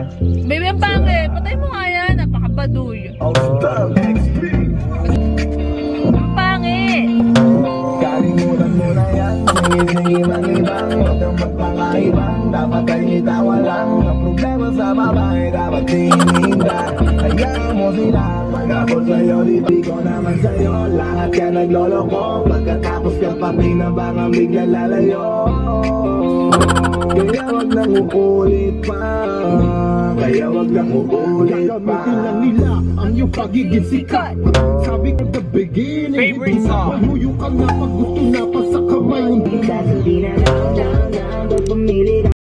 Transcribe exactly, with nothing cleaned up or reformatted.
Baby, ang pangit. Patay mo nga yan. Napakabaduy. Ang pangit. Kalimutan mo na yan. Sige-sige mag-ibang, huwag kang magpakaibang. Dapat ay itawa lang. Ang problema sa babae, dapat tininda. Hayaan mo sila. Pag-abot sa'yo, di ko naman sa'yo. Lahat ka nagloloko. Pagkatapos ka pati na baka bigla lalayo. Kaya wag nang uulit pa. Kaya wag nang uulit pa. Gagamitin lang nila ang iyong pagiging sikat. Sabi ko the beginning, Favorite song. Pahuyo ka na pag gusto na pa sa kamay. Sasabihin na lang, lang, lang, pag pumili